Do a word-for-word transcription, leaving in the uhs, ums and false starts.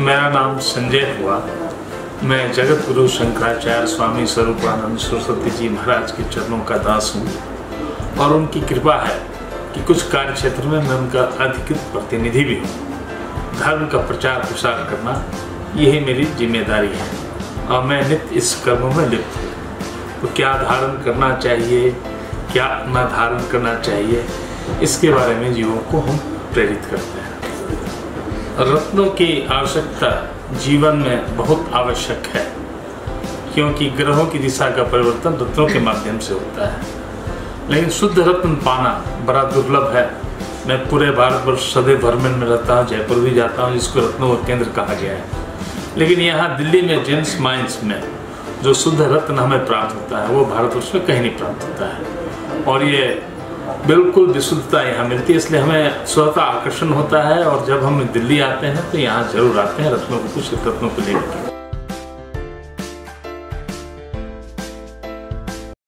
मेरा नाम संजय हुआ। मैं जगत गुरु शंकराचार्य स्वामी स्वरूपानंद सरस्वती जी महाराज के चरणों का दास हूँ और उनकी कृपा है कि कुछ कार्य क्षेत्र में मैं उनका अधिकृत प्रतिनिधि भी हूँ। धर्म का प्रचार प्रसार करना यही मेरी जिम्मेदारी है और मैं नित्य इस कर्म में लिप्त हूँ। तो क्या धारण करना चाहिए, क्या न धारण करना चाहिए, इसके बारे में जीवों को हम प्रेरित करते हैं। रत्नों की आवश्यकता जीवन में बहुत आवश्यक है, क्योंकि ग्रहों की दिशा का परिवर्तन रत्नों के माध्यम से होता है। लेकिन शुद्ध रत्न पाना बड़ा दुर्लभ है। मैं पूरे भारतवर्ष सदैव भ्रमण में रहता हूँ, जयपुर भी जाता हूँ जिसको रत्नों का केंद्र कहा गया है। लेकिन यहाँ दिल्ली में जेम्स माइंस में जो शुद्ध रत्न हमें प्राप्त होता है वो भारतवर्ष में कहीं नहीं प्राप्त होता है और ये बिल्कुल विशुद्धता यहाँ मिलती है। इसलिए हमें स्वतः आकर्षण होता है और जब हम दिल्ली आते हैं तो यहाँ जरूर आते हैं रत्नों को, कुछ रत्नों को लेकर।